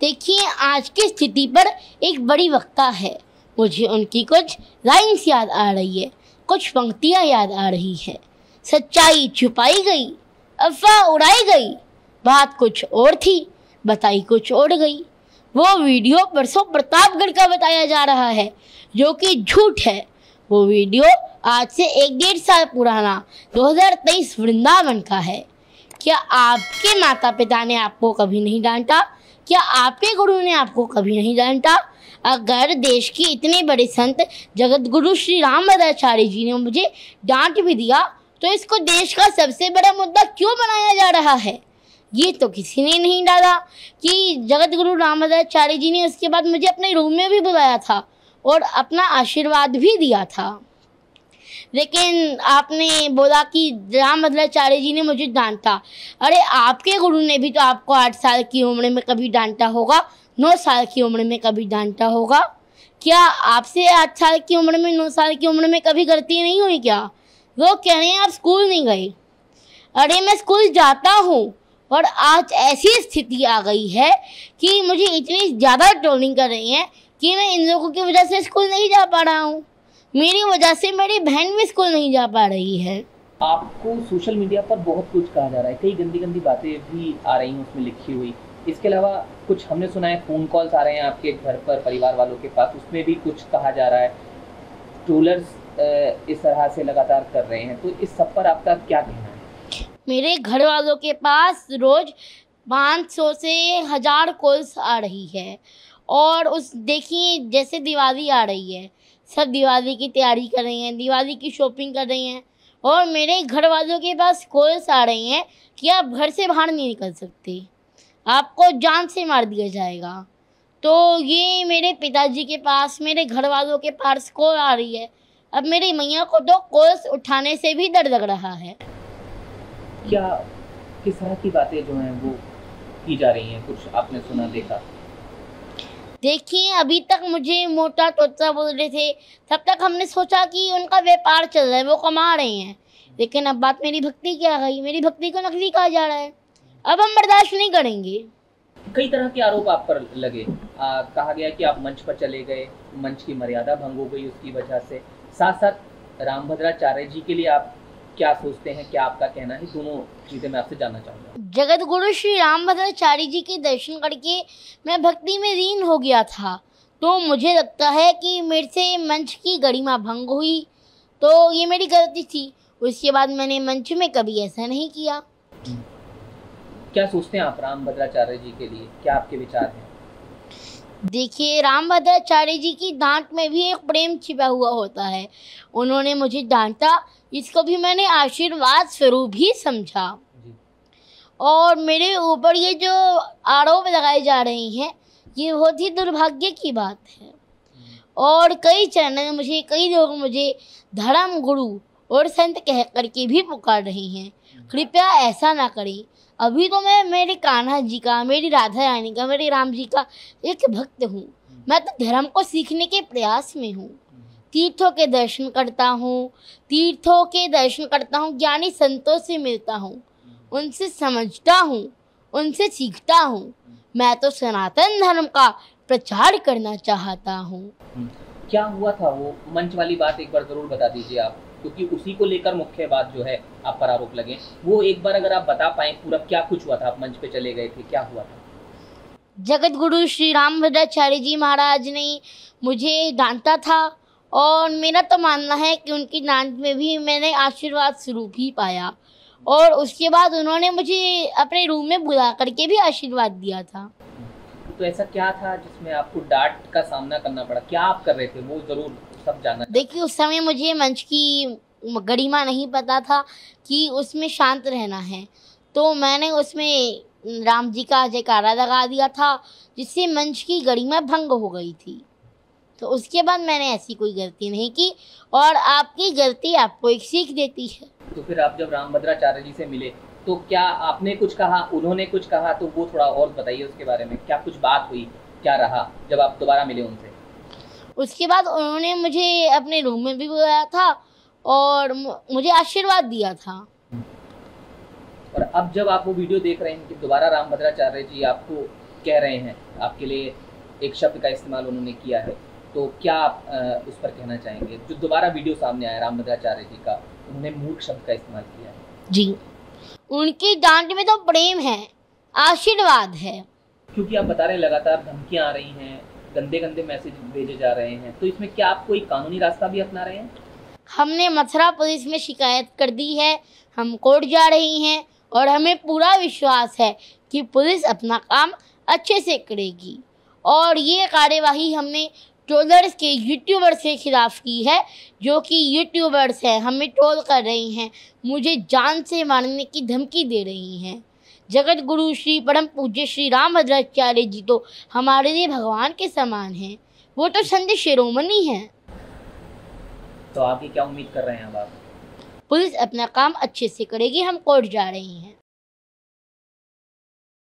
देखिए, आज की स्थिति पर एक बड़ी वक्ता है। मुझे उनकी कुछ लाइन्स याद आ रही है, कुछ पंक्तियाँ याद आ रही है। सच्चाई छुपाई गई, अफवाह उड़ाई गई, बात कुछ और थी, बताई कुछ और गई। वो वीडियो परसों प्रतापगढ़ का बताया जा रहा है, जो कि झूठ है। वो वीडियो आज से 1-1.5 साल पुराना 2023 वृंदावन का है। क्या आपके माता पिता ने आपको कभी नहीं डांटा? क्या आपके गुरु ने आपको कभी नहीं डांटा? अगर देश की इतने बड़े संत जगत गुरु श्री रामभद्राचार्य जी ने मुझे डांट भी दिया, तो इसको देश का सबसे बड़ा मुद्दा क्यों बनाया जा रहा है? ये तो किसी ने नहीं डाला कि जगत गुरु रामभद्राचार्य जी ने उसके बाद मुझे अपने रूम में भी बुलाया था और अपना आशीर्वाद भी दिया था। लेकिन आपने बोला कि रामभद्राचार्य जी ने मुझे डांटा। अरे आपके गुरु ने भी तो आपको 8 साल की उम्र में कभी डांटा होगा, 9 साल की उम्र में कभी डांटा होगा। क्या आपसे 8 साल की उम्र में, 9 साल की उम्र में कभी गलती नहीं हुई क्या? वो कह रहे हैं आप स्कूल नहीं गए। अरे मैं स्कूल जाता हूँ, और आज ऐसी स्थिति आ गई है कि मुझे इतनी ज़्यादा ट्रोलिंग कर रही हैं कि मैं इन लोगों की वजह से स्कूल नहीं जा पा रहा हूँ। मेरी वजह से मेरी बहन भी स्कूल नहीं जा पा रही है। आपको सोशल मीडिया पर बहुत कुछ कहा जा रहा है, कई गंदी गंदी बातें भी आ रही हैं उसमें लिखी हुई। इसके अलावा कुछ हमने सुना है फ़ोन कॉल्स आ रहे हैं आपके घर पर, परिवार वालों के पास, उसमें भी कुछ कहा जा रहा है। ट्रोलर्स इस तरह से लगातार कर रहे हैं, तो इस सब पर आपका क्या कहना है? मेरे घर वालों के पास रोज़ 500 से 1000 कॉल्स आ रही है। और उस देखिए, जैसे दिवाली आ रही है, सब दिवाली की तैयारी कर रही हैं, दिवाली की शॉपिंग कर रही हैं, और मेरे घर वालों के पास कॉल्स आ रही हैं कि आप घर से बाहर नहीं निकल सकते, आपको जान से मार दिया जाएगा। तो ये मेरे पिताजी के पास, मेरे घर वालों के पास कॉल आ रही है। अब मेरी मैया को तो कॉल्स उठाने से भी डर लग रहा है। क्या किस तरह की बातें जो हैं वो की जा रही हैं? कुछ आपने सुना, देखा? देखिए, अभी तक मुझे मोटा टोचा बोल रहे थे, तब तक हमने सोचा कि उनका व्यापार चल रहा है, वो कमा रहे हैं। लेकिन अब बात मेरी भक्ति की आ गई, मेरी भक्ति को नकली कहा जा रहा है। अब हम बर्दाश्त नहीं करेंगे। कई तरह के आरोप आप पर लगे। कहा गया कि आप मंच पर चले गए, मंच की मर्यादा भंग हो गई उसकी वजह से। साथ साथ रामभद्राचार्य जी के लिए आप क्या सोचते हैं, क्या आपका कहना है? दोनों चीज़ें मैं आपसे जानना चाहूँगा। जगत गुरु श्री रामभद्राचार्य जी के दर्शन करके मैं भक्ति में लीन हो गया था, तो मुझे लगता है कि मेरे से मंच की गरिमा भंग हुई, तो ये मेरी गलती थी। उसके बाद मैंने मंच में कभी ऐसा नहीं किया। क्या सोचते हैं आप रामभद्राचार्य जी के लिए, क्या आपके विचार हैं? देखिए, रामभद्राचार्य जी की डांट में भी एक प्रेम छिपा हुआ होता है। उन्होंने मुझे डांटा, इसको भी मैंने आशीर्वाद स्वरूप ही समझा। और मेरे ऊपर ये जो आरोप लगाए जा रहे हैं, ये बहुत ही दुर्भाग्य की बात है। और कई चैनल मुझे, कई लोग मुझे धर्म गुरु और संत कह करके भी पुकार रहे हैं। कृपया ऐसा ना करें। अभी तो मैं मेरे कान्हा जी का, मेरी राधा रानी का, मेरे राम जी का एक भक्त हूँ। मैं तो धर्म को सीखने के प्रयास में हूँ। तीर्थों के दर्शन करता हूँ, ज्ञानी संतों से मिलता हूँ, उनसे समझता हूँ, उनसे सीखता हूँ। मैं तो सनातन धर्म का प्रचार करना चाहता हूँ। क्या हुआ था वो मंच वाली बात, एक बार जरूर बता दीजिए आप, क्योंकि उसी को लेकर मुख्य बात जो है आप पर आरोप लगे। वो एक बार अगर आप बता पाएं पूरा, क्या कुछ हुआ था? आप मंच पे चले गए थे, क्या हुआ था? जगत गुरु श्री रामभद्राचार्य जी महाराज ने मुझे डांटा था, और मेरा तो मानना है कि उनकी डांट में भी मैंने आशीर्वाद स्वरूप ही पाया। और उसके बाद उन्होंने मुझे अपने रूम में बुला करके भी आशीर्वाद दिया था। तो ऐसा क्या था जिसमें आपको डांट का सामना करना पड़ा? क्या आप कर रहे थे, वो जरूर सब जानना। देखिए, उस समय मुझे मंच की गरिमा नहीं पता था कि उसमें शांत रहना है, तो मैंने उसमें राम जी का जयकारा लगा दिया था, जिससे मंच की गरिमा भंग हो गई थी। तो उसके बाद मैंने ऐसी कोई गलती नहीं की, और आपकी गलती आपको एक सीख देती है। तो फिर आप जब रामभद्राचार्य जी से मिले, तो क्या आपने कुछ कहा, उन्होंने कुछ कहा? तो वो थोड़ा और बताइए उसके बारे में। क्या कुछ बात हुई, क्या रहा जब आप दोबारा मिले उनसे? उसके बाद उन्होंने मुझे अपने रूम में भी बुलाया था और मुझे आशीर्वाद दिया था। और अब जब आप वो वीडियो देख रहे हैं कि दोबारा रामभद्राचार्य जी आपको कह रहे हैं, आपके लिए एक शब्द का इस्तेमाल उन्होंने किया है, तो क्या आप उस पर कहना चाहेंगे? जो दोबारा वीडियो सामने आया रामभद्राचार्य जी का, उन्होंने मूर्ख शब्द का इस्तेमाल किया है। जी, उनकी डांट में तो प्रेम है, आशीर्वाद है। क्योंकि आप बता रहे हैं लगातार धमकियां आ रही हैं, गंदे गंदे मैसेज भेजे जा रहे हैं, तो इसमें क्या आप कोई कानूनी रास्ता भी अपना रहे हैं? हमने मथुरा पुलिस में शिकायत कर दी है, हम कोर्ट जा रही हैं और हमें पूरा विश्वास है कि पुलिस अपना काम अच्छे से करेगी। और ये कार्यवाही हमने ट्रोलर्स के यूट्यूबर्स के खिलाफ की है, जो कि यूट्यूबर्स हैं, हमें ट्रोल कर रही हैं, मुझे जान से मारने की धमकी दे रही हैं। जगत गुरु श्री परम पूज्य श्री रामभद्राचार्य जी तो हमारे लिए भगवान के समान हैं, वो तो संत शिरोमणि हैं। तो आगे क्या उम्मीद कर रहे हैं अब आप? पुलिस अपना काम अच्छे से करेगी, हम कोर्ट जा रही हैं।